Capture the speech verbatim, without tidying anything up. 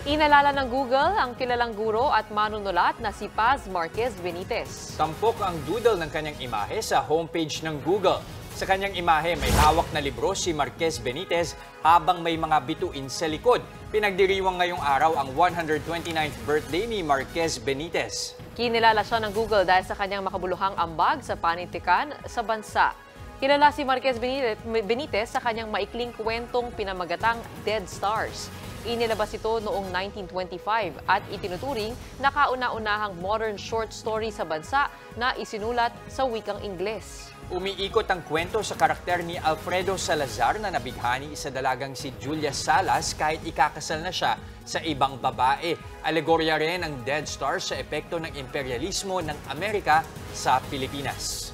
Inalala ng Google ang kilalang guro at manunulat na si Paz Marquez Benitez. Tampok ang doodle ng kanyang imahe sa homepage ng Google. Sa kanyang imahe, may hawak na libro si Marquez Benitez habang may mga bituin sa likod. Pinagdiriwang ngayong araw ang one hundred twenty-ninth birthday ni Marquez Benitez. Kinilala siya ng Google dahil sa kanyang makabuluhang ambag sa panintikan sa bansa. Kilala si Marquez Benitez sa kanyang maikling kwentong pinamagatang Dead Stars. Inilabas ito noong nineteen twenty-five at itinuturing na kauna-unahang modern short story sa bansa na isinulat sa wikang Ingles. Umiikot ang kwento sa karakter ni Alfredo Salazar na nabighani sa dalagang si Julia Salas kahit ikakasal na siya sa ibang babae. Alegorya rin ang Dead Stars sa epekto ng imperialismo ng Amerika sa Pilipinas.